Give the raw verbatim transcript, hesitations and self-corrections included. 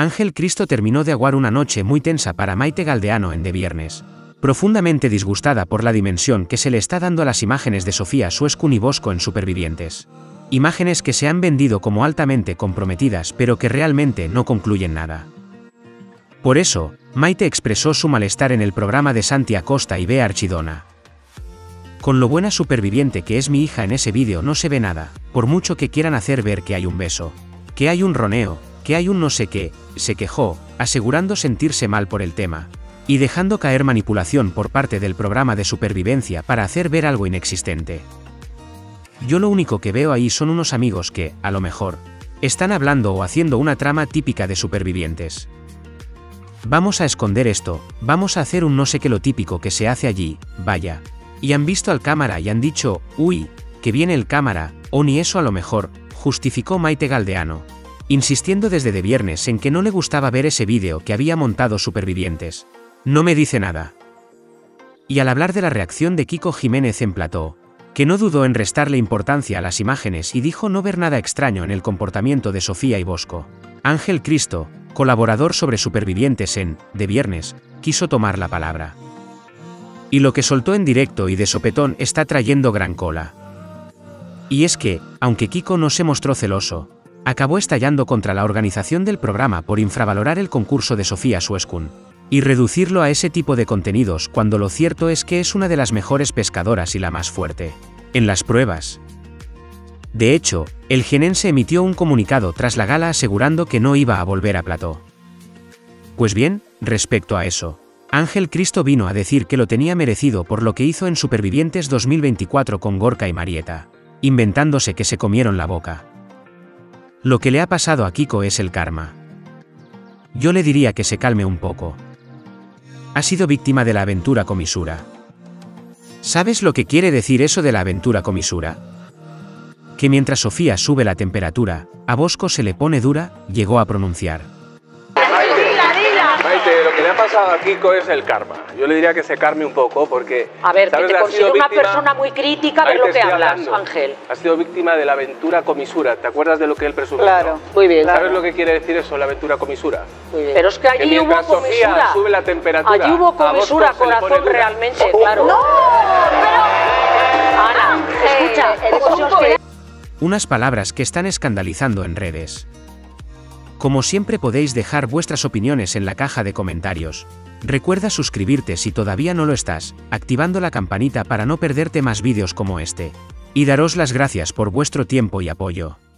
Ángel Cristo terminó de aguar una noche muy tensa para Maite Galdeano en De Viernes, profundamente disgustada por la dimensión que se le está dando a las imágenes de Sofía Suescun y Bosco en Supervivientes. Imágenes que se han vendido como altamente comprometidas pero que realmente no concluyen nada. Por eso, Maite expresó su malestar en el programa de Santi Acosta y Bea Archidona. Con lo buena superviviente que es mi hija en ese vídeo no se ve nada, por mucho que quieran hacer ver que hay un beso, que hay un roneo, que hay un no sé qué, se quejó, asegurando sentirse mal por el tema, y dejando caer manipulación por parte del programa de supervivencia para hacer ver algo inexistente. Yo lo único que veo ahí son unos amigos que, a lo mejor, están hablando o haciendo una trama típica de supervivientes. Vamos a esconder esto, vamos a hacer un no sé qué lo típico que se hace allí, vaya. Y han visto al cámara y han dicho, uy, que viene el cámara, o ni eso a lo mejor, justificó Maite Galdeano, insistiendo desde De Viernes en que no le gustaba ver ese vídeo que había montado Supervivientes. No me dice nada. Y al hablar de la reacción de Kiko Jiménez en plató, que no dudó en restarle importancia a las imágenes y dijo no ver nada extraño en el comportamiento de Sofía y Bosco, Ángel Cristo, colaborador sobre Supervivientes en De Viernes, quiso tomar la palabra. Y lo que soltó en directo y de sopetón está trayendo gran cola. Y es que, aunque Kiko no se mostró celoso, acabó estallando contra la organización del programa por infravalorar el concurso de Sofía Suescun, y reducirlo a ese tipo de contenidos cuando lo cierto es que es una de las mejores pescadoras y la más fuerte en las pruebas. De hecho, el jienense emitió un comunicado tras la gala asegurando que no iba a volver a plató. Pues bien, respecto a eso, Ángel Cristo vino a decir que lo tenía merecido por lo que hizo en Supervivientes dos mil veinticuatro con Gorka y Marieta, inventándose que se comieron la boca. Lo que le ha pasado a Kiko es el karma. Yo le diría que se calme un poco. Ha sido víctima de la aventura comisura. ¿Sabes lo que quiere decir eso de la aventura comisura? Que mientras Sofía sube la temperatura, a Bosco se le pone dura, llegó a pronunciar. Maite, lo que le ha pasado a Kiko es el karma. Yo le diría que se calme un poco porque... A ver, que te considero una víctima... persona muy crítica de Ahí lo te que estoy hablas, hablando. Ángel. Ha sido víctima de la aventura comisura. ¿Te acuerdas de lo que él presumió? Claro, muy bien. ¿Sabes Claro. lo que quiere decir eso, la aventura comisura? Muy bien. Pero es que allí que hubo mientras Sofía comisura. sube la temperatura, Allí hubo a Bosco comisura, se le pone corazón, dura. realmente, ¡Oh! claro. ¡No! Pero... Ana, escucha, Eh, escucha eh, usted. Unas palabras que están escandalizando en redes. Como siempre podéis dejar vuestras opiniones en la caja de comentarios. Recuerda suscribirte si todavía no lo estás, activando la campanita para no perderte más vídeos como este. Y daros las gracias por vuestro tiempo y apoyo.